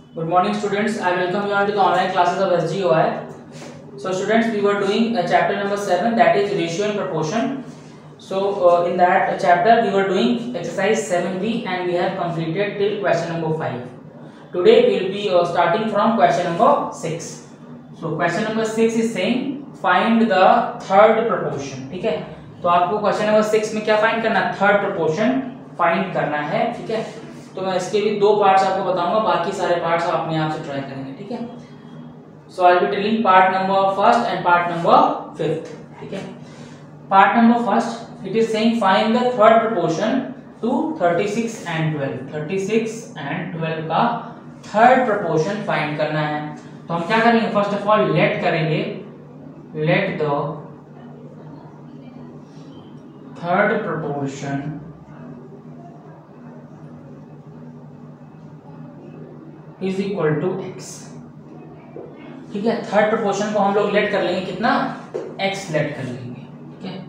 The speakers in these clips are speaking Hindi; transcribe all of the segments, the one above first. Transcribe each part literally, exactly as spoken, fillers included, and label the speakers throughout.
Speaker 1: Good morning, students. I welcome you all to the online classes of S G O I. So, students, we were doing uh, chapter number seven, that is ratio and proportion. So, uh, in that uh, chapter, we were doing exercise seven B, and we have completed till question number five. Today, we will be uh, starting from question number six. So, question number six is saying find the third proportion. ठीक है? तो आपको question number six में क्या find करना है? Third proportion find करना है. ठीक है? तो मैं इसके भी दो पार्ट्स आपको बताऊंगा, बाकी सारे पार्ट्स आप अपने आप से ट्राई करेंगे. ठीक है? So I will be telling part number first and part number fifth. ठीक है? Part number first, it is saying find the third proportion to thirty-six and twelve. thirty-six and twelve का थर्ड प्रोपोर्शन फाइंड करना है. तो हम क्या करेंगे? फर्स्ट ऑफ ऑल लेट करेंगे, let the third proportion is equal to x. ठीक है? थर्ड प्रोपोर्शन को हम लोग लेट कर लेंगे, कितना? एक्स लेट कर लेंगे. ठीक है?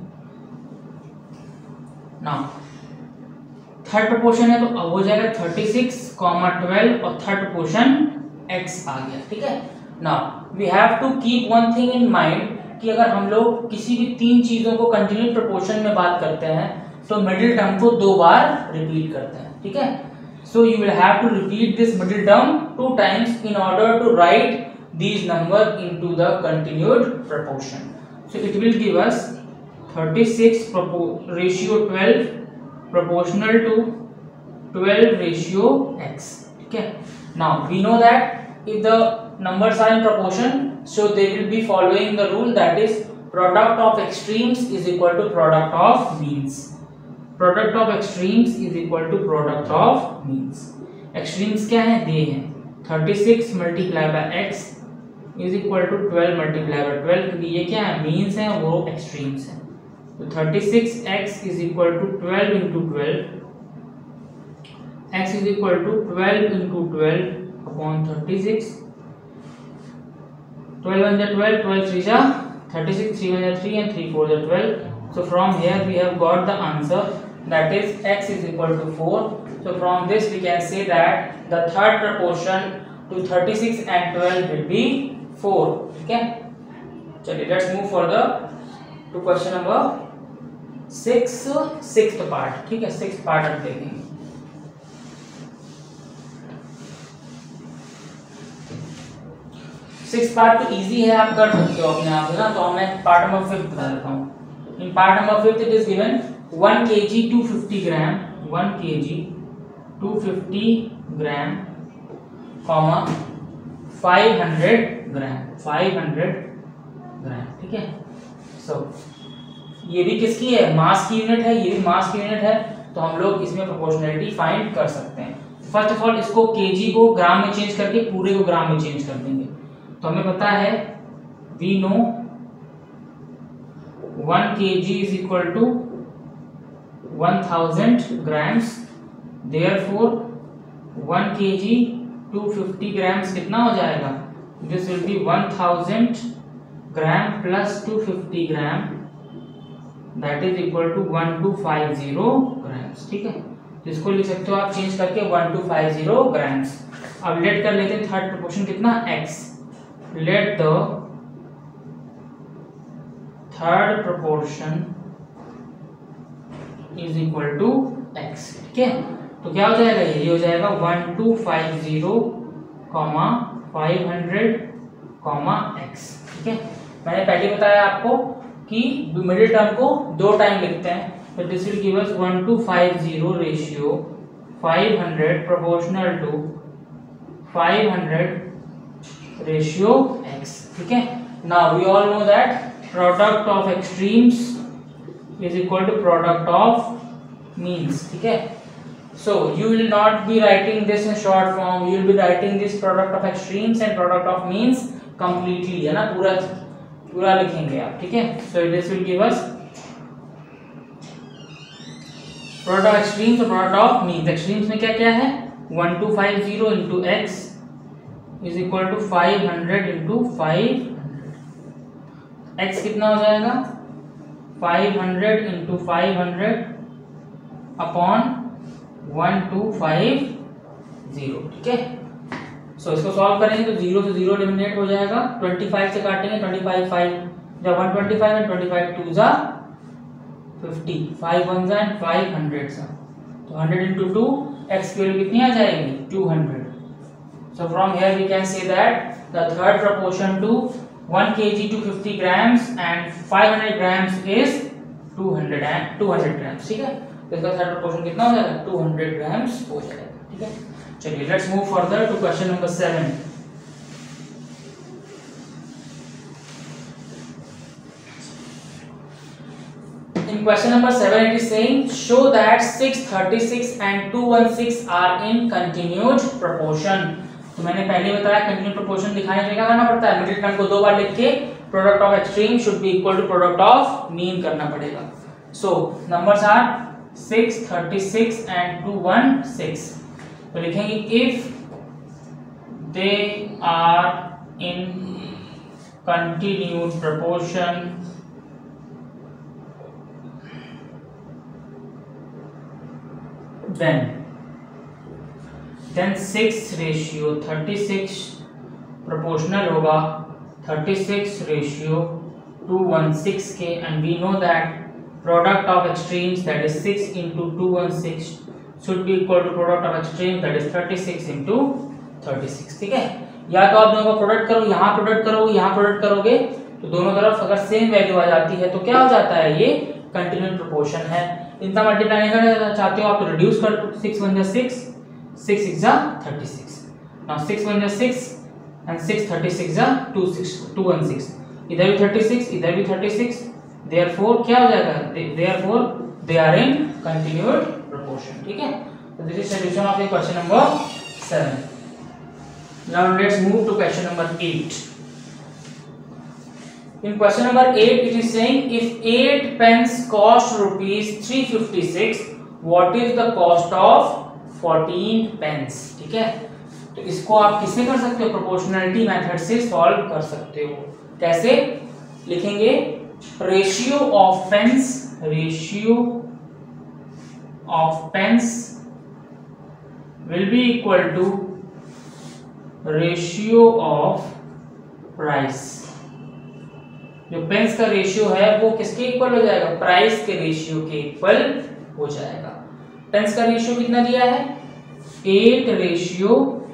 Speaker 1: नाउ थर्ड प्रोपोर्शन है तो अब हो जाएगा thirty-six, twelve और थर्ड प्रोपोर्शन x आ गया. ठीक है? Now we have to keep one thing in mind कि अगर हम लोग किसी भी तीन चीजों को कंटिन्यूस प्रोपोर्शन में बात करते हैं तो मिडिल टर्म को दो बार रिपीट करते हैं. ठीक है? So you will have to repeat this middle term two times in order to write these number into the continued proportion. So it will give us thirty-six ratio twelve proportional to twelve ratio x. Okay. Now we know that if the numbers are in proportion, so they will be following the rule, that is product of extremes is equal to product of means. Product of extremes is equal to product of means. Extremes क्या है? दे हैं thirty-six multiply by x is equal to twelve multiply by twelve, क्योंकि ये क्या है? मीन्स हैं, वो एक्सट्रीम्स हैं. तो thirty-six x is equal to twelve into twelve, x is equal to twelve into twelve upon thirty-six. twelve one जा twelve, twelve थ्री जा thirty-six, three वन जा three and three four जा twelve. So from here we have got the answer, that is x is equal to four. So from this we can say that the third proportion to thirty-six and twelve will be four. Okay? चलिए let's move further to question number six, sixth part. ठीक है? sixth part हम देखेंगे. सिक्स पार्ट तो इजी है, आप कर सकते हो अपने आप, है ना? तो मैं पार्ट नंबर फिफ्थ बता देता हूँ. In part number fifth it is given one kilogram two hundred fifty gram, one kilogram two hundred fifty gram, comma five hundred gram, five hundred gram. ठीक है? so ये भी किसकी है? मास की यूनिट है, ये भी मास की यूनिट है. तो हम लोग इसमें प्रोपोर्शनलिटी फाइंड कर सकते हैं. फर्स्ट ऑफ ऑल इसको केजी को ग्राम में चेंज करके पूरे को ग्राम में चेंज कर देंगे. तो हमें पता है, we know one kilogram is equal to one thousand grams. Therefore one kilogram two hundred fifty grams कितना हो जाएगा? This will be one thousand gram plus two hundred fifty gram, that is equal to one thousand two hundred fifty grams. ठीक है? इसको लिख सकते हो आप चेंज करके one thousand two hundred fifty grams. अब लेट कर लेते हैं थर्ड प्रोपोर्शन कितना? x. Let the third proportion is equal to x. ठीक है? तो क्या हो जाएगा? ये हो जाएगा one thousand two hundred fifty, five hundred, x. ठीक है? मैंने पहले बताया आपको कि मिडिल टर्म को दो टाइम लिखते हैं. तो this will give us one thousand two hundred fifty ratio five hundred proportional to five hundred ratio x. ठीक है? Now we all know that product of extremes is equal to product of means. ठीक है? So you will not be writing this in short form, you will be writing this product of extremes and product of means completely, है ना? पूरा पूरा लिखेंगे आप. ठीक है? So this will give us product of extremes और product of means. extremes में क्या क्या है? one thousand two hundred fifty into x is equal to five hundred into five. x कितना हो जाएगा? five hundred into five hundred upon one thousand two hundred. ठीक है? सो so, इसको सॉल्व करेंगे तो जीरो से जीरो एलिमिनेट हो जाएगा, पच्चीस से काटेंगे पच्चीस फाइव, जब वन ट्वेंटी फाइव है पच्चीस टू जा फिफ्टी, फाइव वन जा फाइव हंड्रेड सा, तो हंड्रेड इंटू टू, एक्स की वैल्यू कितनी आ जाएगी two hundred. So from here we can say that the third proportion to one KG two fifty grams and five hundred grams is two hundred and two hundred grams, ठीक है। तो इसका थर्ड प्रपोर्शन कितना हो जाएगा टू हंड्रेड ग्राम्स हो जाएगा, ठीक है। चलिए let's move further to question number seven. In question number seven it is saying show that six thirty-six and two sixteen are in continued proportion। तो मैंने पहले बताया कंटिन्यूड प्रोपोर्शन दिखाने के लिए क्या करना पड़ता है, मिडिल टर्म को दो बार लिख के product of extreme should be equal to product of mean करना पड़ेगा। So numbers are six thirty six and two sixteen. तो लिखेंगे if they are in continued proportion then then six ratio thirty-six proportional होगा thirty-six ratio two sixteen के, and we know that product of extremes that is six into two sixteen should be equal to product of extremes that is thirty-six into thirty-six, ठीक है। या तो आप दोनों का प्रोडक्ट करो, यहाँ प्रोडक्ट करोगे यहाँ प्रोडक्ट करोगे, तो दोनों तरफ अगर सेम वैल्यू आ जाती है तो क्या हो जाता है, ये कंटिन्यूड प्रोपोर्शन है। इनका मल्टीप्लाई नहीं करना चाहते हो आप तो रिड्यूस कर दो, सिक्स वन जा सिक्स, सिक्स सिक्स जा thirty six, now six one जा six and six thirty six जा two six two one six, इधर भी थर्टी सिक्स इधर भी थर्टी सिक्स, देयरफॉर क्या हो जाएगा, therefore they are in continued proportion, ठीक है। तो this is solution of the question number seven. Now let's move to question number eight. In question number eight it is saying if eight pence cost rupees three fifty-six, what is the cost of fourteen pence, ठीक है। तो इसको आप किससे कर सकते हो, प्रोपोर्शनलिटी मेथड से सॉल्व कर सकते हो। कैसे लिखेंगे, ratio of pence, ratio of pence will be equal to ratio of price. जो पेंस का रेशियो है वो किसके इक्वल हो जाएगा, प्राइस के रेशियो के इक्वल हो जाएगा। पेंस का रेशियो कितना दिया है, एट रेशियो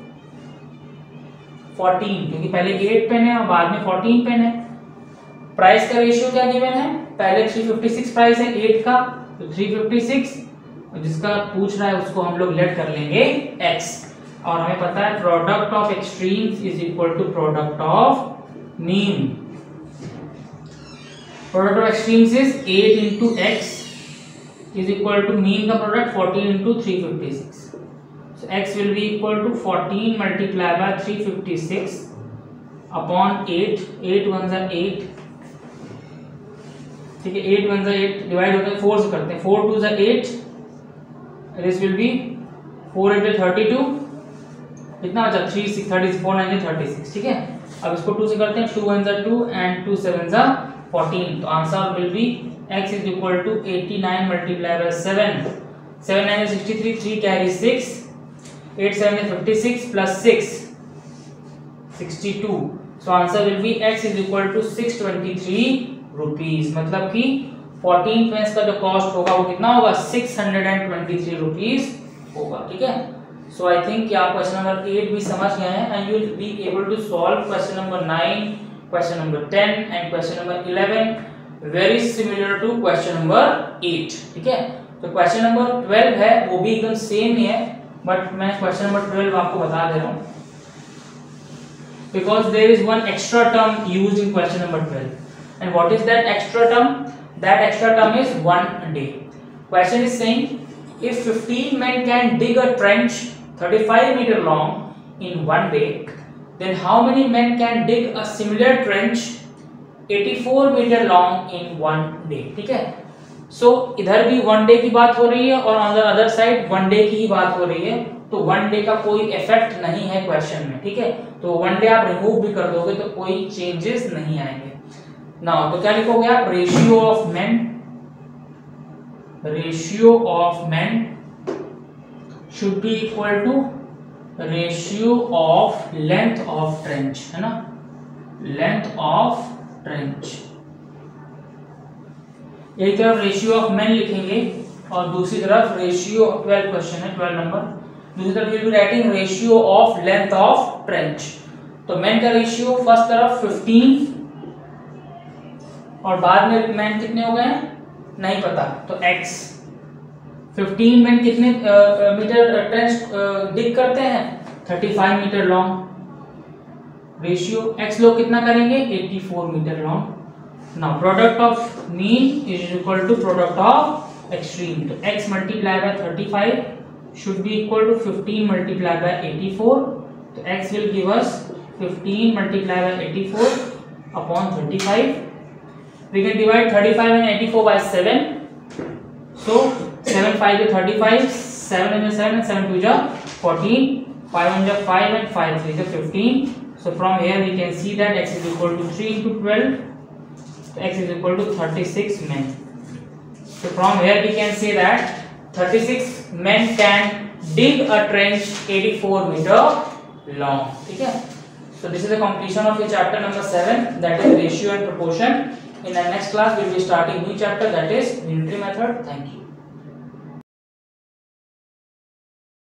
Speaker 1: फोर्टीन, क्योंकि पहले एट पेन है और बाद में फोर्टीन पेन है। प्राइस का रेशियो क्या गिवन है, पहले थ्री फिफ्टी सिक्स प्राइस है एट का, तो थ्री फिफ्टी सिक्स, जिसका पूछ रहा है उसको हम लोग लेट कर लेंगे x, और हमें पता है product of extremes is equal to product of mean. Product of extremes is eight into x is equal to mean का product fourteen into three fifty-six. So x will be equal to fourteen multiplied by three fifty-six upon eight. eight ones are eight. ठीक है, eight ones are eight divide होता है four से करते हैं, four twos are eight. This will be four into thirty-two. कितना बचा, three six thirty four nine thirty-six, ठीक है। अब इसको two से करते हैं, two ones are two and two sevens are fourteen, तो answer will be x is equal to eighty-nine multiplied by seven, seven nine is sixty-three, three carry six, eight seven is fifty-six plus six sixty-two, so answer will be x is equal to six twenty-three rupees। मतलब कि fourteen pence का जो कॉस्ट होगा वो कितना होगा, six twenty-three rupees होगा, ठीक है। सो आई थिंक कि आप क्वेश्चन नंबर एट भी समझ गए हैं and you will be able to solve question number nine, question number ten and question number eleven very similar to question number eight, ठीक है। तो question number twelve है वो भी एकदम सेम ही है, बट मैं question number twelve आपको बता दे रहा हूँ because there is one extra term used in question number twelve and what is that extra term, that extra term is one day। Question is saying if fifteen men can dig a trench thirty-five meter long in one day, then how many men can dig a similar trench eighty-four meter long in one day, ठीक है। सो so, इधर भी वन डे की बात हो रही है और on the other side one day की ही बात हो रही है, तो वन डे का कोई इफेक्ट नहीं है क्वेश्चन में, ठीक है। तो वन डे आप रिमूव भी कर दोगे तो कोई चेंजेस नहीं आएंगे। नाउ तो क्या लिखोगे आप, ratio of men, ratio of men should be equal to ratio of length of trench, है ना, लेंथ ऑफ ट्रेंच। एक तरफ रेशियो ऑफ मेन लिखेंगे और दूसरी तरफ रेशियो, ट्वेल्व क्वेश्चन है, ट्वेल्व नंबर, दूसरी तरफ will be writing ratio of length of trench. तो मेन का रेशियो फर्स्ट तरफ फिफ्टीन और बाद में मेन कितने हो गए नहीं पता, तो x फिफ्टीन मेन कितने मीटर ट्रेंच डिग करते हैं, thirty five meter long, ratio x लोग कितना करेंगे, eighty four meter long. Now product of mean is equal to product of extreme, तो x multiply by thirty five should be equal to fifteen multiplied by eighty-four, तो x will give us fifteen multiplied by eighty-four upon thirty-five. We can divide thirty-five and eighty-four by seven, so seven five is thirty-five, seven is seven and seven two is fourteen, five one is five and five three is fifteen. So from here we can see that x is equal to three into twelve, so x is equal to thirty-six men. So from here we can say that thirty-six men can dig a trench eighty-four meter long, ठीक है। So this is the completion of your chapter number seven, that is ratio and proportion. In the next class we will be starting new chapter, that is unitary method. Thank you.